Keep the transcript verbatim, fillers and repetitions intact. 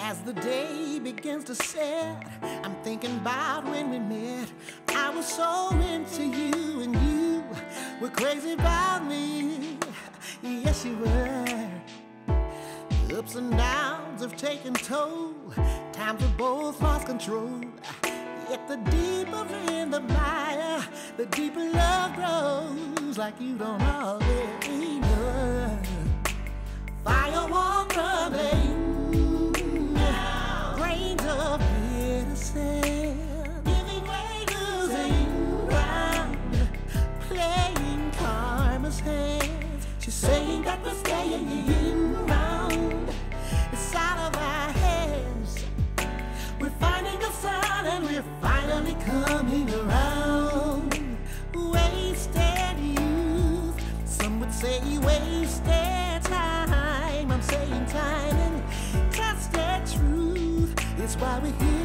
As the day begins to set, I'm thinking about when we met. I was so into you, and you were crazy about me. Yes, you were. The ups and downs have taken toll. Times we both lost control. Yet the deeper in the mire, the deeper love grows, like you don't already know. Fire won't remain, grains of bitter sand, giving way, losing ground, playing karma's hands. She's saying that we're staying around. It's out of our hands. We're finding the sun and we're finally coming around. Wasted youth, some would say wasted time. I'm saying time and tested truth. It's why we're here.